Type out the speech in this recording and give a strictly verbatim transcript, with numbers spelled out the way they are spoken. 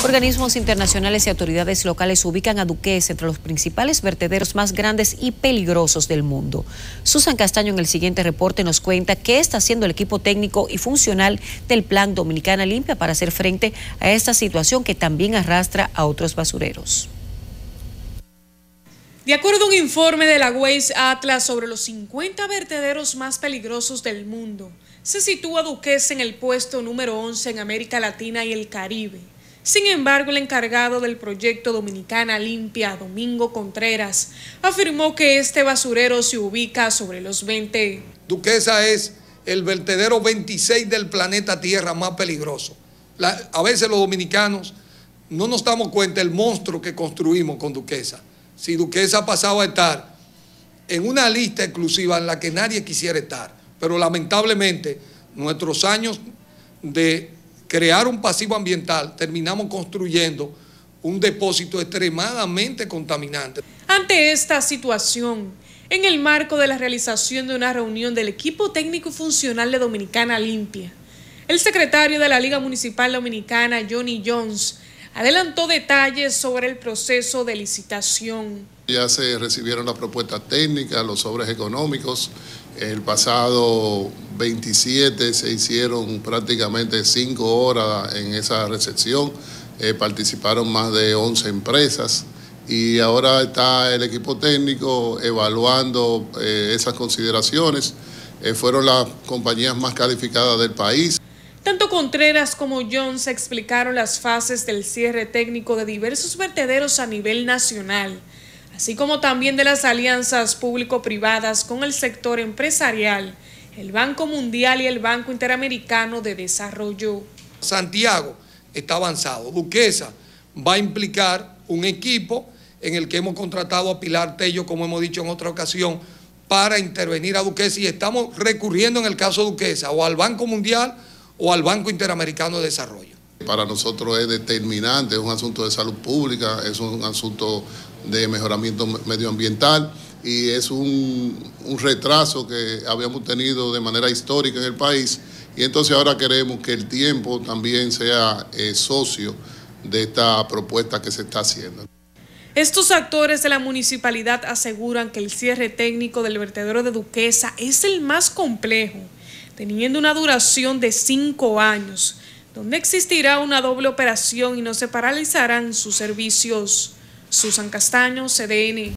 Organismos internacionales y autoridades locales ubican a Duquesa entre los principales vertederos más grandes y peligrosos del mundo. Susan Castaño en el siguiente reporte nos cuenta qué está haciendo el equipo técnico y funcional del Plan Dominicana Limpia para hacer frente a esta situación que también arrastra a otros basureros. De acuerdo a un informe de la Waste Atlas sobre los cincuenta vertederos más peligrosos del mundo, se sitúa Duquesa en el puesto número once en América Latina y el Caribe. Sin embargo, el encargado del proyecto Dominicana Limpia, Domingo Contreras, afirmó que este basurero se ubica sobre los veinte. Duquesa es el vertedero veintiséis del planeta Tierra más peligroso. La, a veces los dominicanos no nos damos cuenta del monstruo que construimos con Duquesa. Si Duquesa ha pasado a estar en una lista exclusiva en la que nadie quisiera estar, pero lamentablemente nuestros años de crear un pasivo ambiental, terminamos construyendo un depósito extremadamente contaminante. Ante esta situación, en el marco de la realización de una reunión del equipo técnico y funcional de Dominicana Limpia, el secretario de la Liga Municipal Dominicana, Johnny Jones, adelantó detalles sobre el proceso de licitación. Ya se recibieron las propuestas técnicas, los sobres económicos. El pasado veintisiete se hicieron prácticamente cinco horas en esa recepción. Eh, participaron más de once empresas y ahora está el equipo técnico evaluando eh, esas consideraciones. Eh, fueron las compañías más calificadas del país. Tanto Contreras como Jones explicaron las fases del cierre técnico de diversos vertederos a nivel nacional, así como también de las alianzas público-privadas con el sector empresarial, el Banco Mundial y el Banco Interamericano de Desarrollo. Santiago está avanzado. Duquesa va a implicar un equipo en el que hemos contratado a Pilar Tello, como hemos dicho en otra ocasión, para intervenir a Duquesa, y estamos recurriendo en el caso de Duquesa o al Banco Mundial o al Banco Interamericano de Desarrollo. Para nosotros es determinante, es un asunto de salud pública, es un asunto de mejoramiento medioambiental y es un, un retraso que habíamos tenido de manera histórica en el país, y entonces ahora queremos que el tiempo también sea eh, socio de esta propuesta que se está haciendo. Estos actores de la municipalidad aseguran que el cierre técnico del vertedero de Duquesa es el más complejo, teniendo una duración de cinco años, donde existirá una doble operación y no se paralizarán sus servicios. Susan Castaño, C D N.